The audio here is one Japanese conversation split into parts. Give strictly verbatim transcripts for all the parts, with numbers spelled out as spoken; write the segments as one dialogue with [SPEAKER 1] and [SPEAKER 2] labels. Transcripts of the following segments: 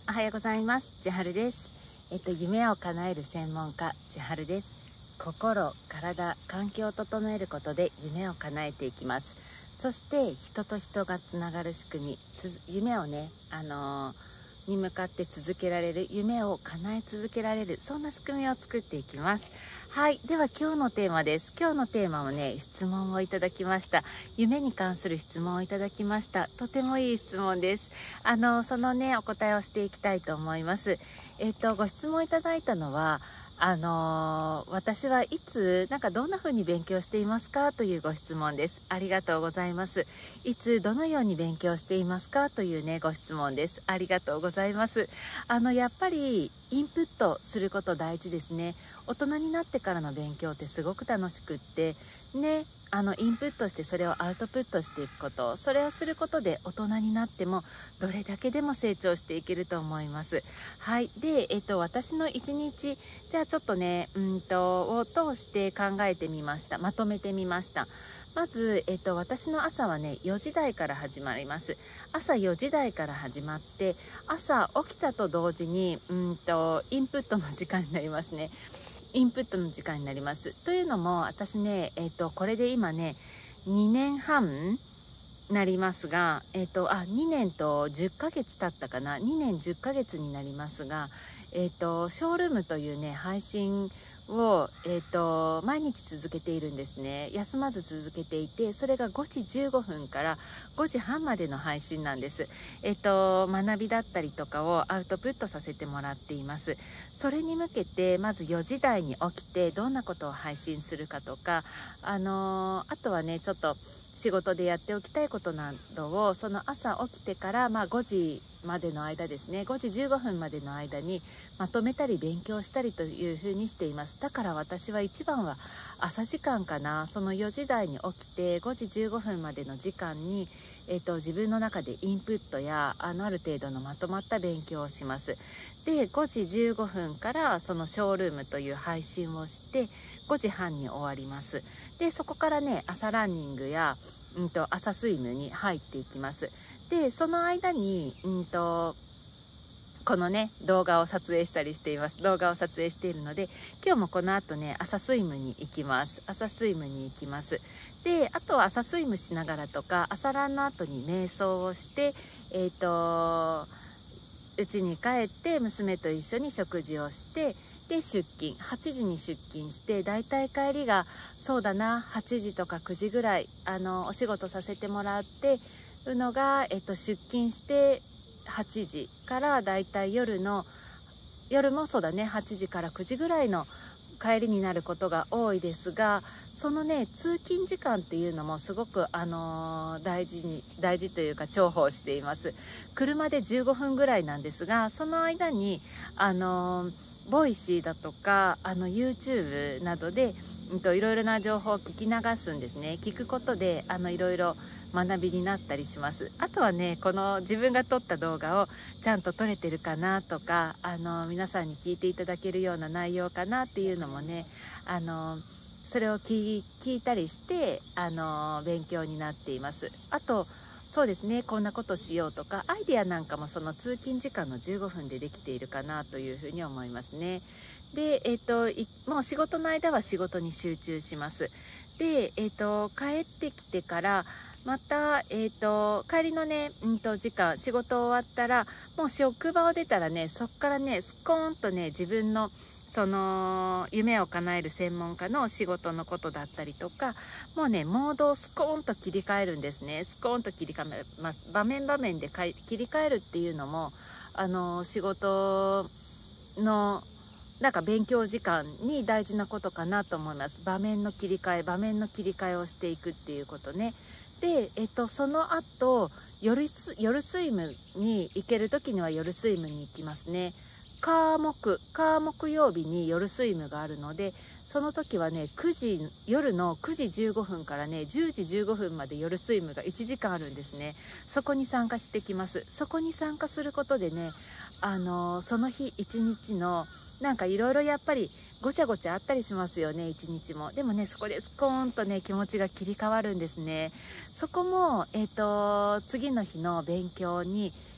[SPEAKER 1] おはようございます。千春です。えっと夢を叶える専門家千春です。心、体、環境を整えることで夢を叶えていきます。そして人と人がつながる仕組み、つ夢をね、あのー、に向かって続けられる、夢を叶え続けられる、そんな仕組みを作っていきます。はい、では今日のテーマです。今日のテーマもね、質問をいただきました。夢に関する質問をいただきました。とてもいい質問です。あのそのねお答えをしていきたいと思います。えっとご質問いただいたのは、あの私はいつなんかどんな風に勉強していますかというご質問です。ありがとうございます。いつどのように勉強していますかというねご質問です。ありがとうございます。あのやっぱりインプットすること大事ですね。大人になってからの勉強ってすごく楽しくってね、あのインプットしてそれをアウトプットしていくこと、それをすることで大人になってもどれだけでも成長していけると思います。はい、で、えっと、私の一日じゃあちょっとねうんとを通して考えてみました。まとめてみました。まず、えっと、私の朝はねよじ台から始まります。朝よじ台から始まって、朝起きたと同時にうんとインプットの時間になりますね。インプットの時間になります。というのも私ね、えっと、これで今ねにねんはんなりますが、えっと、あにねんとじゅっかげつ経ったかな、にねんじゅっかげつになりますが、えっと、ショールームというね配信を、えっと、毎日続けているんですね。休まず続けていて、それがごじじゅうごふんからごじはんまでの配信なんです。えっと、学びだったりとかをアウトプットさせてもらっています。それに向けてまずよじ台に起きてどんなことを配信するかとか、あのー、あとはねちょっと仕事でやっておきたいことなどをその朝起きてから、まあ、ごじまでの間ですね、ごじじゅうごふんまでの間にまとめたり勉強したりというふうにしています。だから私は一番は朝時間かな。そのよじ台に起きてごじじゅうごふんまでの時間に、えーと、自分の中でインプットやあのある程度のまとまった勉強をします。でごじじゅうごふんからそのショールームという配信をしてごじはんに終わります。でそこからね朝ランニングや、うんと、朝スイムに入っていきます。でその間に、うんとこのね動画を撮影したりしています。動画を撮影しているので、今日もこの後ね朝スイムに行きます。朝スイムに行きます。であとは朝スイムしながらとか朝ランの後に瞑想をして、えっと家に帰って娘と一緒に食事をして、で出勤はちじに出勤して、だいたい帰りがそうだなはちじとかくじぐらい、あのお仕事させてもらってるのが、えっと、出勤してはちじからだいたい夜の夜もそうだねはちじからくじぐらいの帰りになることが多いですが、そのね通勤時間っていうのもすごく、あのー、大事に大事というか重宝しています。車でじゅうごふんぐらいなんですが、その間にあのー、ボイシーだとかあの YouTube などで、うんと、いろいろな情報を聞き流すんですね。聞くことであのいろいろ学びになったりします。あとはねこの自分が撮った動画をちゃんと撮れてるかなとか、あの皆さんに聞いていただけるような内容かなっていうのもね、あのそれを聞いたりしてあの勉強になっています。あとそうですね、こんなことしようとかアイデアなんかもその通勤時間のじゅうごふんでできているかなというふうに思いますね。で、えーと、もう仕事の間は仕事に集中します。で、えーと、帰ってきてからまた、えーと、帰りのね、うんと時間仕事終わったらもう職場を出たらね、そこからねスコーンとね自分のその夢を叶える専門家の仕事のことだったりとか、もうねモードをスコーンと切り替えるんですね。スコーンと切り替えます。場面場面で切り替えるっていうのもあの仕事のなんか勉強時間に大事なことかなと思います。場面の切り替え場面の切り替えをしていくっていうことね。で、えっと、その後夜夜スイムに行ける時には夜スイムに行きますね。火木火木曜日に夜スイムがあるので、その時はねくじ夜のくじじゅうごふんからねじゅうじじゅうごふんまで夜スイムがいちじかんあるんですね。そこに参加してきます。そこに参加することでね、あのその日一日のなんかいろいろやっぱりごちゃごちゃあったりしますよね、一日も。でもねそこでスコーンとね気持ちが切り替わるんですね。そこも、えーと、次の日の勉強に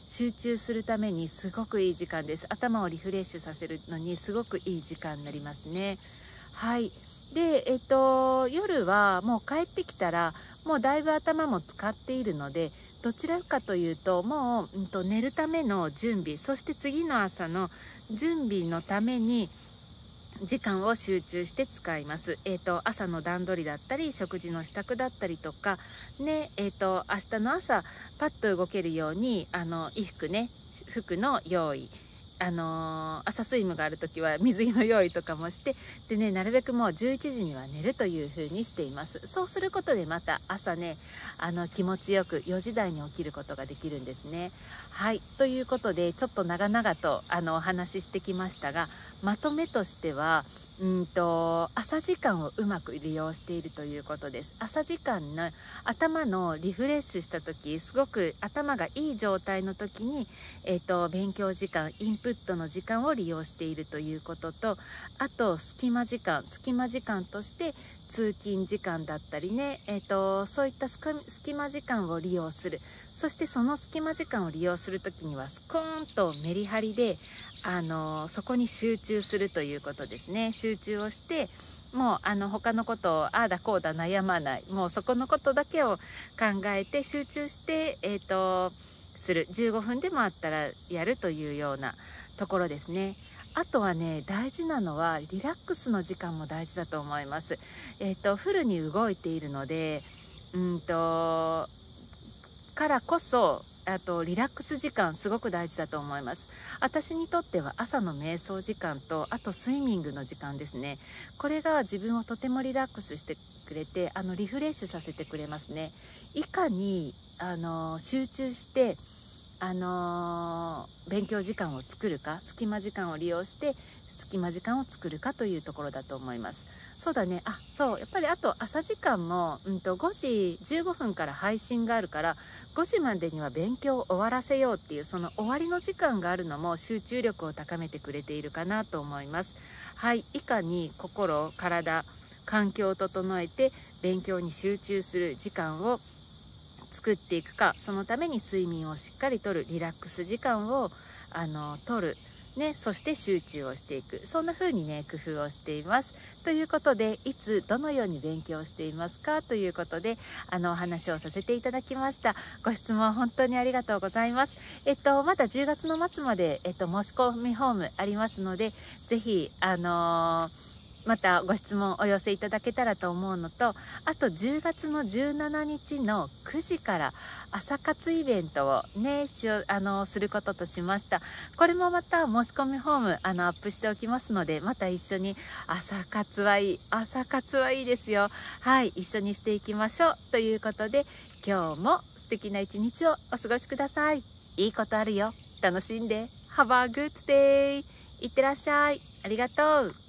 [SPEAKER 1] 集中するためにすごくいい時間です。頭をリフレッシュさせるのにすごくいい時間になりますね。はい。で、えっと、夜はもう帰ってきたらもうだいぶ頭も使っているので、どちらかというともう、うん、と寝るための準備、そして次の朝の準備のために時間を集中して使います。えーと、朝の段取りだったり食事の支度だったりとかね、えーと、明日の朝パッと動けるようにあの衣服ね、服の用意、あのー、朝スイムがある時は水着の用意とかもして、でね、なるべくもうじゅういちじには寝るという風にしています。そうすることでまた朝ね、あの気持ちよくよじ台に起きることができるんですね。はい、ということでちょっと長々とあのお話ししてきましたが、まとめとしてはうんと朝時間をうまく利用しているということです。朝時間の頭のリフレッシュした時、すごく頭がいい状態の時に、えーと、勉強時間、インプットの時間を利用しているということと、あと隙間時間隙間時間として通勤時間だったりね、えーと、そういった隙間時間を利用する。そしてその隙間時間を利用する時にはスコーンとメリハリであのそこに集中するということですね。集中をしてもうあの他のことをああだこうだ悩まない、もうそこのことだけを考えて集中して、えーとする。じゅうごふんでもあったらやるというようなところですね。あとはね、大事なのはリラックスの時間も大事だと思います。えーとフルに動いているのでうんとからこそ、あとリラックス時間すごく大事だと思います。私にとっては朝の瞑想時間と、あとスイミングの時間ですね。これが自分をとてもリラックスしてくれて、あのリフレッシュさせてくれますね。いかにあの集中してあの勉強時間を作るか、隙間時間を利用して隙間時間を作るかというところだと思います。そうだね、あ、そうやっぱりあと朝時間も、うん、とごじじゅうごふんから配信があるから、ごじまでには勉強を終わらせようっていう、その終わりの時間があるのも集中力を高めてくれているかなと思います。はい、いかに心、体、環境を整えて勉強に集中する時間を作っていくか、そのために睡眠をしっかりとる、リラックス時間をあの取るね、そして集中をしていく、そんな風にね工夫をしています。ということで、いつどのように勉強していますかということであのお話をさせていただきました。ご質問本当にありがとうございます。えっとまだじゅうがつの末まで、えっと、申し込みフォームありますので、ぜひあのーまたご質問お寄せいただけたらと思うのと、あとじゅうがつのじゅうしちにちのくじから朝活イベントをねしあのすることとしました。これもまた申し込みフォームあのアップしておきますので、また一緒に朝活はいい朝活はいいですよ。はい、一緒にしていきましょうということで、今日も素敵な一日をお過ごしください。いいことあるよ、楽しんで。 Have a good day。 いってらっしゃい。ありがとう。